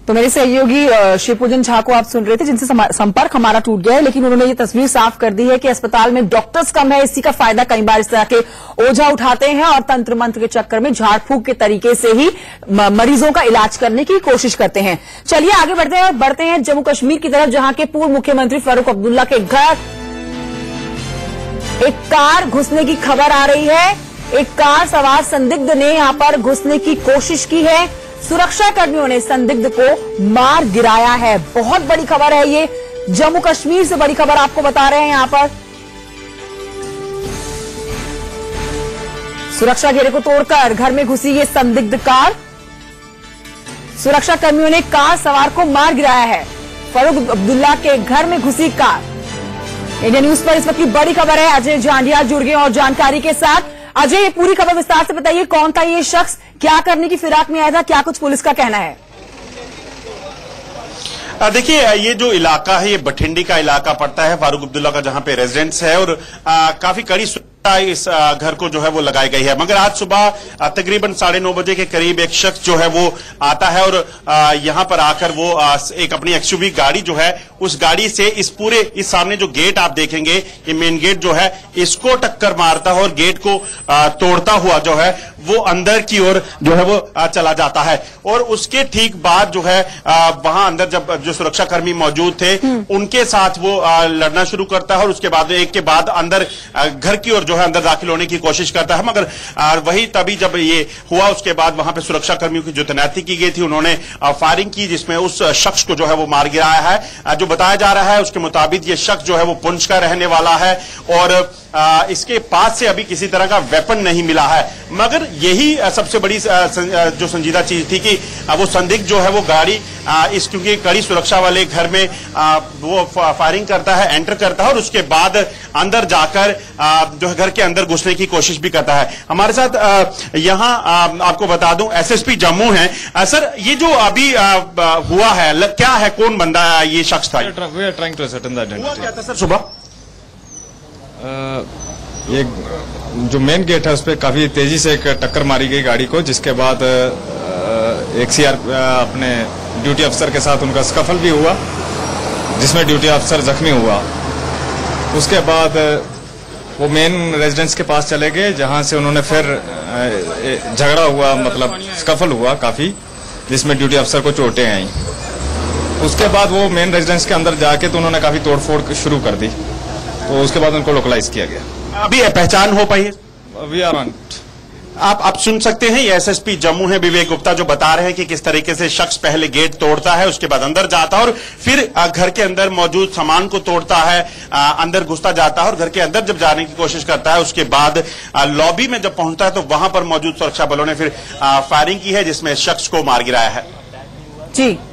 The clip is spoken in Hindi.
तो मेरे सहयोगी शिवपूजन झा को आप सुन रहे थे, जिनसे संपर्क हमारा टूट गया है, लेकिन उन्होंने ये तस्वीर साफ कर दी है कि अस्पताल में डॉक्टर्स कम है। इसी का फायदा कई बार इस तरह के ओझा उठाते हैं और तंत्र मंत्र के चक्कर में झाड़ फूक के तरीके से ही मरीजों का इलाज करने की कोशिश करते हैं। चलिए आगे बढ़ते हैं जम्मू कश्मीर की तरफ, जहां के पूर्व मुख्यमंत्री फारूक अब्दुल्ला के घर एक कार घुसने की खबर आ रही है। एक कार सवार संदिग्ध ने यहां पर घुसने की कोशिश की है। सुरक्षा कर्मियों ने संदिग्ध को मार गिराया है। बहुत बड़ी खबर है ये, जम्मू कश्मीर से बड़ी खबर आपको बता रहे हैं। यहां पर सुरक्षा घेरे को तोड़कर घर में घुसी ये संदिग्ध कार, सुरक्षा कर्मियों ने कार सवार को मार गिराया है। फारूक अब्दुल्ला के घर में घुसी कार। इंडिया न्यूज पर इस वक्त की बड़ी खबर है। अजय जांडिया जुड़ गए और जानकारी के साथ। अजय, ये पूरी खबर विस्तार से बताइए, कौन था ये शख्स, क्या करने की फिराक में आया था, क्या कुछ पुलिस का कहना है? देखिए, ये जो इलाका है ये बठिंडी का इलाका पड़ता है, फारूक अब्दुल्ला का जहां पे रेजिडेंस है, और काफी कड़ी इस घर को जो है वो लगाई गई है। मगर आज सुबह तकरीबन 9:30 बजे के करीब एक शख्स जो है वो आता है और यहां पर आकर वो एक अपनी एक्सयूवी गाड़ी जो है, उस गाड़ी से इस सामने जो गेट आप देखेंगे, ये मेन गेट जो है, इसको टक्कर मारता है और गेट को तोड़ता हुआ जो है वो अंदर की ओर जो है वो चला जाता है। और उसके ठीक बाद जो है वहां अंदर जब जो सुरक्षा कर्मी मौजूद थे उनके साथ वो लड़ना शुरू करता है और उसके बाद एक के बाद अंदर घर की ओर जो है अंदर दाखिल होने की कोशिश करता है। मगर वही तभी जब ये हुआ, उसके बाद वहां पे सुरक्षा कर्मियों की जो तैनाती की गई थी, उन्होंने फायरिंग की, जिसमें उस शख्स को जो है वो मार गिराया है। जो बताया जा रहा है उसके मुताबिक ये शख्स जो है वो पुंछ का रहने वाला है और इसके पास से अभी किसी तरह का वेपन नहीं मिला है। मगर यही सबसे बड़ी जो संजीदा चीज थी कि वो संदिग्ध जो है वो गाड़ी क्योंकि कड़ी सुरक्षा वाले घर में वो फायरिंग करता है, एंटर करता है और उसके बाद अंदर जाकर जो है घर के अंदर घुसने की कोशिश भी करता है। हमारे साथ यहाँ आपको बता दूं एसएसपी जम्मू है। सर, ये जो अभी हुआ है, क्या है, कौन बंदा ये शख्स था? We are trying to ascertain the identity. हुआ क्या था सर सुबह? ये जो मेन गेट है उस पर काफी तेजी से एक टक्कर मारी गई गाड़ी को, जिसके बाद एक अपने ड्यूटी अफसर के साथ उनका स्कफल भी हुआ, जिसमें ड्यूटी अफसर जख्मी हुआ। उसके बाद वो मेन रेजिडेंस के पास चले गए, जहां से उन्होंने फिर झगड़ा हुआ, मतलब स्कफल हुआ काफी, जिसमें ड्यूटी अफसर को चोटें आई। उसके बाद वो मेन रेजिडेंस के अंदर जाके तो उन्होंने काफी तोड़फोड़ शुरू कर दी, तो उसके बाद उनको लोकलाइज किया गया। अभी पहचान हो पाई? We are on. आप सुन सकते हैं, ये एसएसपी जम्मू है विवेक गुप्ता, जो बता रहे हैं कि किस तरीके से शख्स पहले गेट तोड़ता है, उसके बाद अंदर जाता है और फिर घर के अंदर मौजूद सामान को तोड़ता है, अंदर घुसता जाता है और घर के अंदर जब जाने की कोशिश करता है, उसके बाद लॉबी में जब पहुंचता है तो वहां पर मौजूद सुरक्षा बलों ने फिर फायरिंग की है, जिसमें शख्स को मार गिराया है। जी।